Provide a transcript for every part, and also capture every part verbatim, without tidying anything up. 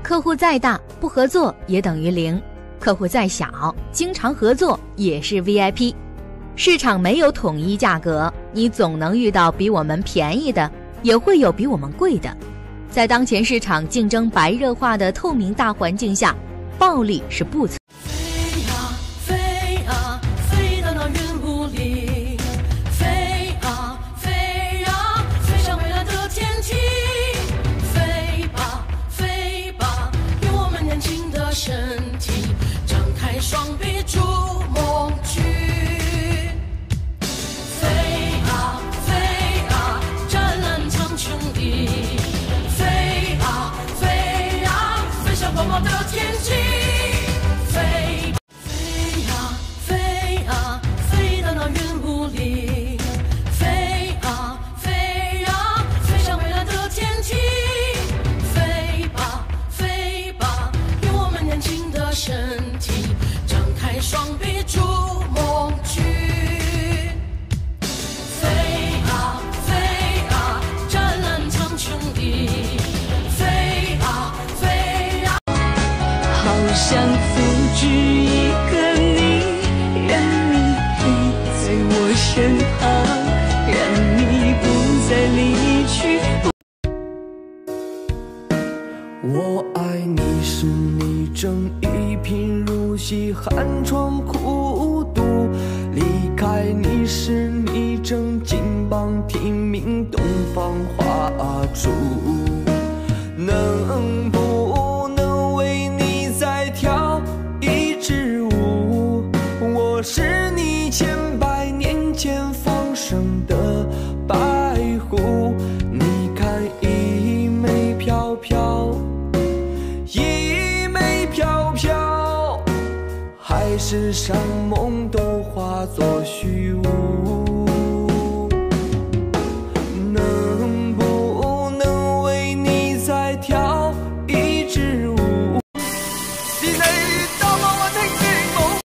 客户再大，不合作也等于零；客户再小，经常合作也是 V I P。市场没有统一价格，你总能遇到比我们便宜的，也会有比我们贵的。在当前市场竞争白热化的透明大环境下，暴利是不存在。 飞啊飞啊，飞到那云雾里，飞啊飞啊，飞向未来的天际。飞吧飞吧，用我们年轻的身体，张开双臂筑梦去。飞啊飞啊，湛蓝苍穹里。飞啊飞啊，飞向广袤的天际。飞飞啊飞啊，飞到那云雾里。飞啊飞啊，飞向未来的天际。飞吧飞吧，用我们年轻的身体，张开双臂筑梦去。飞啊飞啊，湛蓝苍穹里。飞啊飞啊， 好想复制一个你，让你陪在我身旁，让你不再离去。 我爱你是你正一贫如洗，寒窗苦读；离开你时你正金榜题名，东方花烛。能不能为你再跳一支舞？我是你千百年前放生的白狐，你看一枚飘飘，一枚飘飘，海誓山盟都化作虚无。能不能为你再跳一支舞？是你多麼我聽見冇？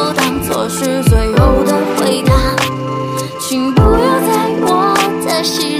是最后的回答，请不要在我的心